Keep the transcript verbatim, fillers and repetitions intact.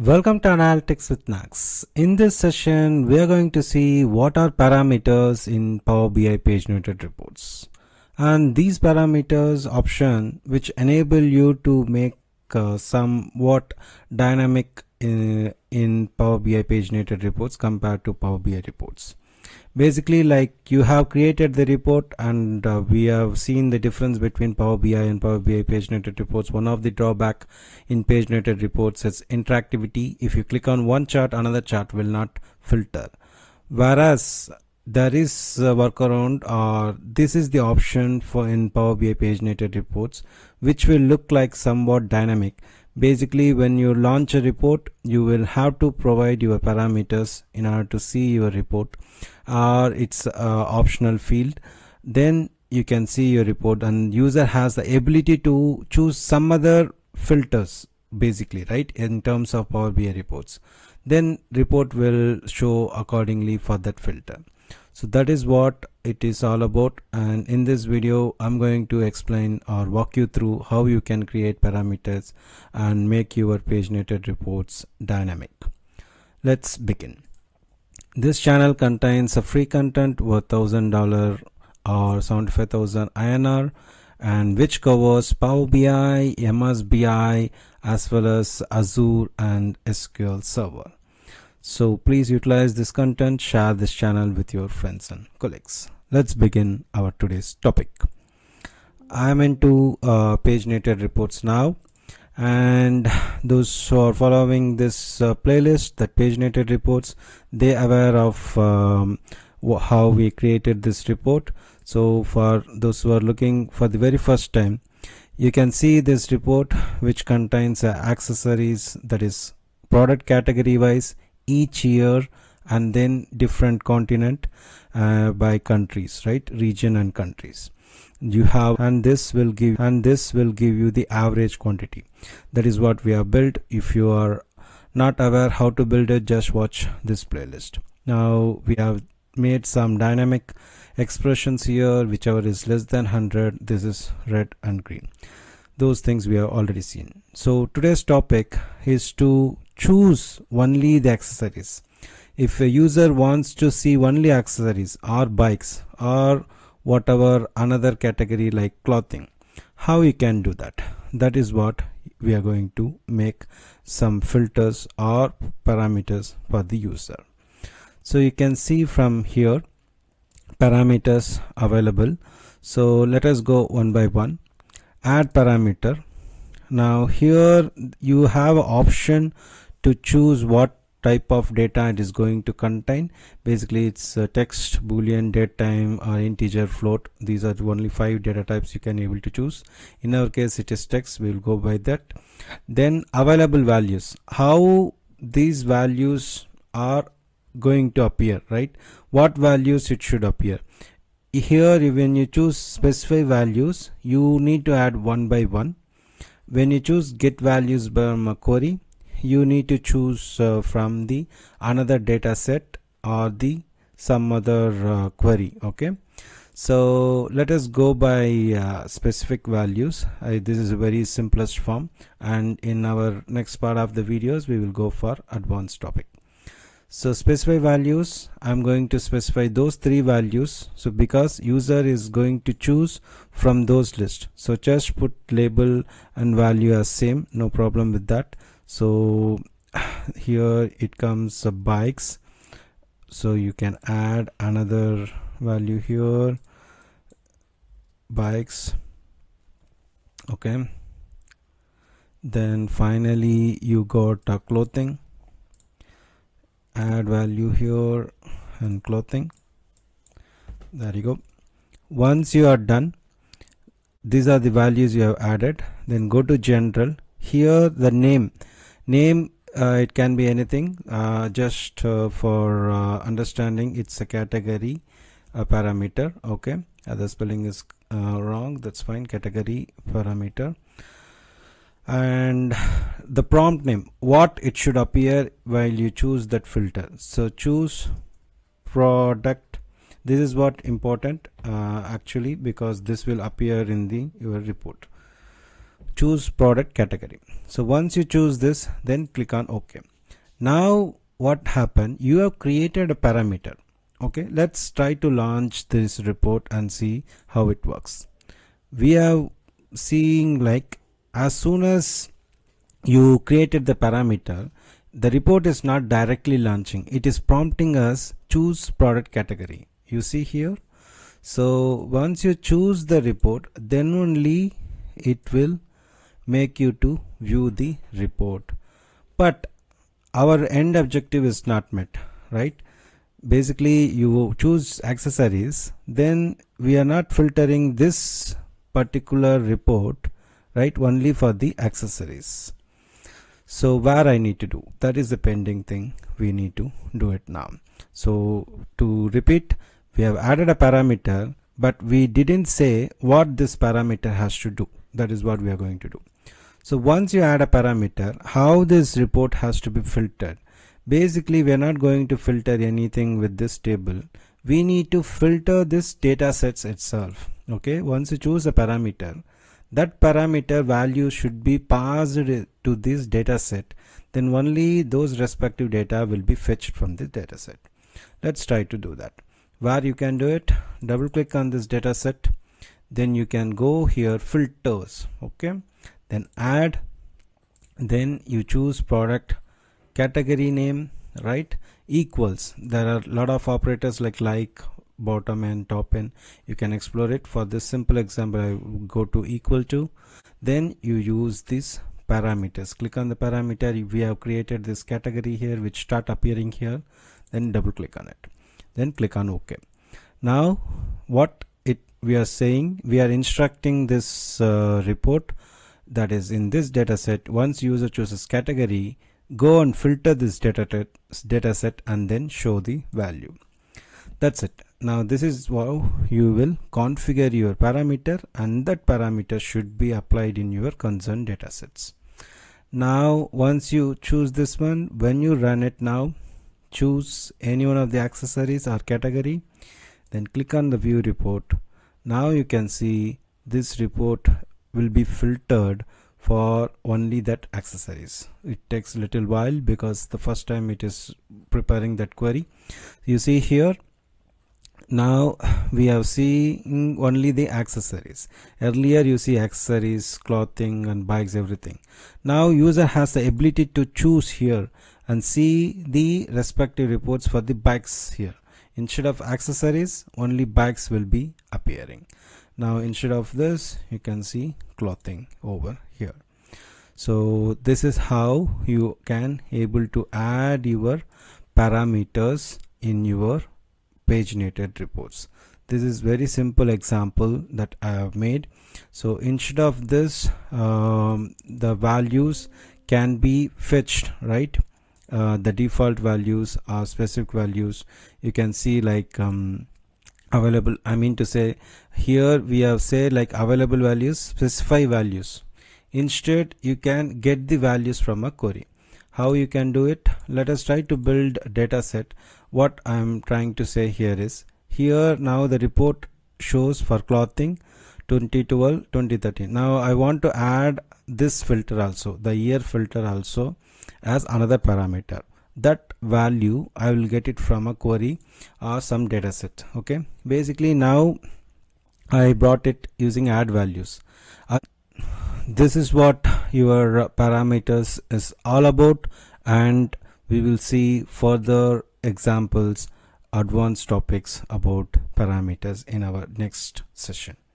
Welcome to Analytics with Nags. In this session, we are going to see what are parameters in Power B I paginated reports. And these parameters option which enable you to make uh, somewhat dynamic in, in Power B I paginated reports compared to Power B I reports. Basically, like you have created the report and uh, we have seen the difference between Power B I and Power B I paginated reports. One of the drawback in paginated reports is interactivity. If you click on one chart, another chart will not filter. Whereas there is a workaround, or this is the option for in Power B I paginated reports, which will look like somewhat dynamic. Basically, when you launch a report, you will have to provide your parameters in order to see your report, or it's a optional field. Then you can see your report, and user has the ability to choose some other filters, basically, right, in terms of Power B I reports. Then report will show accordingly for that filter. So that is what it is all about, and in this video I'm going to explain or walk you through how you can create parameters and make your paginated reports dynamic. Let's begin. This channel contains a free content worth one thousand dollars or seventy-five thousand I N R, and which covers Power B I, M S B I, as well as Azure and S Q L Server. So please utilize this content, share this channel with your friends and colleagues. Let's begin our today's topic. I am into uh, paginated reports now, and those who are following this uh, playlist, that paginated reports, they are aware of um, how we created this report. So for those who are looking for the very first time, you can see this report which contains uh, accessories, that is product category wise, each year, and then different continent uh, by countries, right, region and countries you have, and this will give and this will give you the average quantity. That is what we have built. If you are not aware how to build it, just watch this playlist. Now we have made some dynamic expressions here. Whichever is less than one hundred, this is red and green. Those things we have already seen. So today's topic is to choose only the accessories. If a user wants to see only accessories or bikes or whatever another category like clothing, how you can do that? That is what we are going to make some filters or parameters for the user. So you can see from here parameters available. So let us go one by one. Add parameter. Now here you have an option to choose what type of data it is going to contain. Basically it's uh, text, boolean, date time, or integer, float. These are the only five data types you can able to choose. In our case it is text, we will go by that. Then available values, how these values are going to appear, right? What values it should appear. Here when you choose specify values, you need to add one by one. When you choose get values from a query, you need to choose uh, from the another data set or the some other uh, query. Okay, so let us go by uh, specific values. Uh, this is a very simplest form, and in our next part of the videos we will go for advanced topic. So specify values, I'm going to specify those three values. So because user is going to choose from those list, so just put label and value as same, no problem with that. So here it comes uh, bikes, so you can add another value here, bikes. Okay, then finally you got uh, clothing, add value here and clothing. There you go. Once you are done, these are the values you have added. Then go to general. Here the name name uh, it can be anything, uh, just uh, for uh, understanding, it's a category a parameter. Okay, uh, the spelling is uh, wrong, that's fine. Category parameter. And the prompt name, what it should appear while you choose that filter. So choose product. This is what important uh, actually, because this will appear in the your report. Choose product category. So once you choose this, then click on OK. Now what happened, you have created a parameter. Okay, let's try to launch this report and see how it works. We are seeing like as soon as you created the parameter, the report is not directly launching, it is prompting us choose product category. You see here, so once you choose the report, then only it will make you to view the report. But our end objective is not met, right? Basically you choose accessories, then we are not filtering this particular report, right, only for the accessories. So where I need to do that is the pending thing, we need to do it now. So to repeat, we have added a parameter, but we didn't say what this parameter has to do. That is what we are going to do. So once you add a parameter, how this report has to be filtered. Basically we are not going to filter anything with this table, we need to filter this data sets itself. Okay, once you choose a parameter, that parameter value should be passed to this data set, then only those respective data will be fetched from the data set. Let's try to do that. Where you can do it, double click on this data set, then you can go here filters, okay, then add, then you choose product category name, right, equals. There are a lot of operators like like, bottom and top end, you can explore it. For this simple example I will go to equal to, then you use these parameters, click on the parameter, we have created this category here which start appearing here, then double click on it, then click on OK. Now what it we are saying, we are instructing this uh, report, that is in this data set, once user chooses category, go and filter this data, data set and then show the value. That's it. Now this is how you will configure your parameter, and that parameter should be applied in your concerned data sets. Now once you choose this one, when you run it now, choose any one of the accessories or category, then click on the view report. Now you can see this report will be filtered for only that accessories. It takes a little while because the first time it is preparing that query. You see here, now we have seen only the accessories. Earlier you see accessories, clothing and bikes, everything. Now user has the ability to choose here and see the respective reports for the bikes here. Instead of accessories, only bikes will be appearing. Now instead of this, you can see clothing over here. So this is how you can able to add your parameters in your paginated reports. This is very simple example that I have made. So instead of this, um, the values can be fetched, right? Uh, the default values are specific values. You can see like um, available, I mean to say here we have said like available values, specify values. Instead you can get the values from a query. How you can do it? Let us try to build a data set. What I am trying to say here is, here now the report shows for clothing twenty twelve twenty thirteen. Now I want to add this filter also, the year filter also, as another parameter. That value I will get it from a query or some data set. Okay, basically now I brought it using add values. Uh, this is what your parameters is all about, and we will see further examples, advanced topics about parameters in our next session.